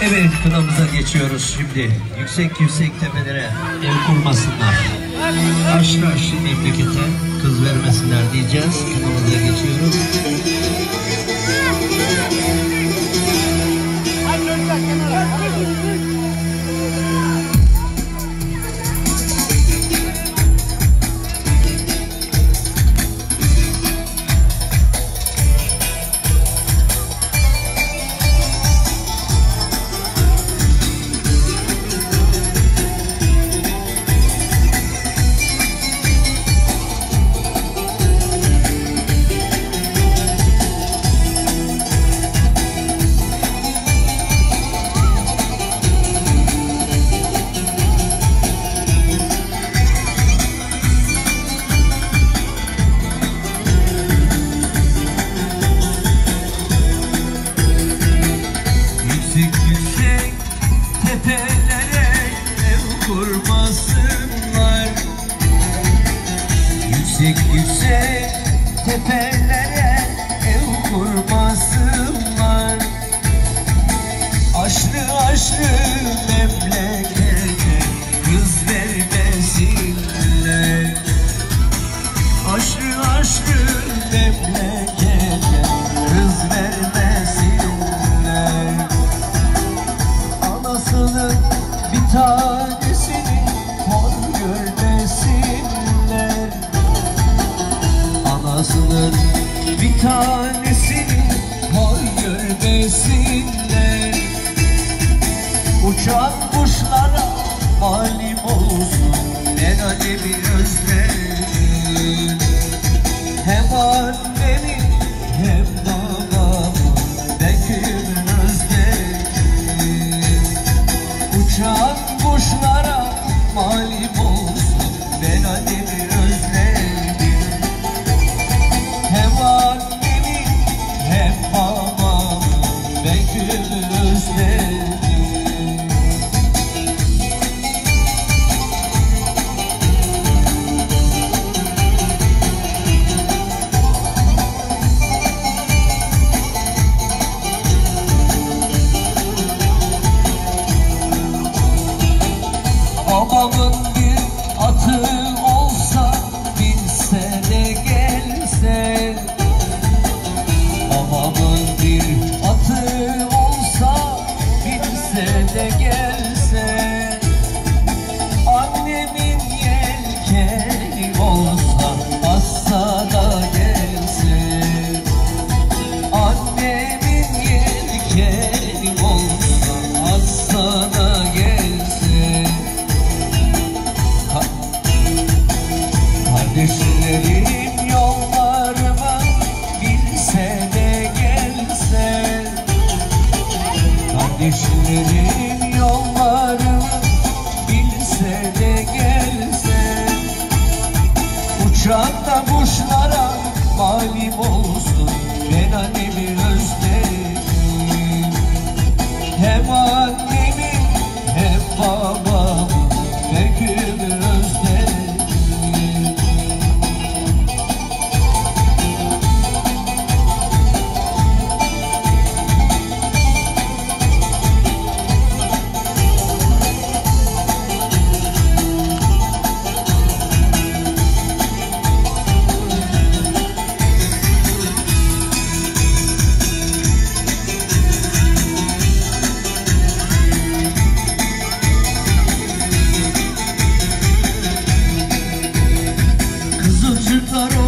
Evet, kınamıza geçiyoruz şimdi. Yüksek yüksek tepelere ev kurmasınlar. Aşlı aşlı memlekete kız vermesinler diyeceğiz. Kınamıza geçiyoruz. Yüksek yüksek tepelere ev kurmasınlar. Aşrı aşrı memlekete kız vermesinler. Aşrı aşrı memlekete kız vermesinler. Anasının bir tanesini hor görmesinler. Anasının bir tanesini hor görmesinler. Uçan kuşlara malim olsun en alemi özlerim. Hem annemi hem babamı bekir özlerim. Uçan kuşlara malim olsun ben annemi özlerim. Hem annemi hem babamı bekir özlerim. Babamın bir atı olsa binse de gelse. Babamın bir atı olsa binse de gelse. Annemin yelkeni olsa assa da gelse. Annemin yelkeni olsa assa da gelse. Kardeşlerim yollarıma bilse de gelse. Kardeşlerim yollarıma bilse de gelse. Uçakta kuşlara malim olsun ben annemi özlerim. Hem annemi hem babamı bekir özlerim. Kızılcıklar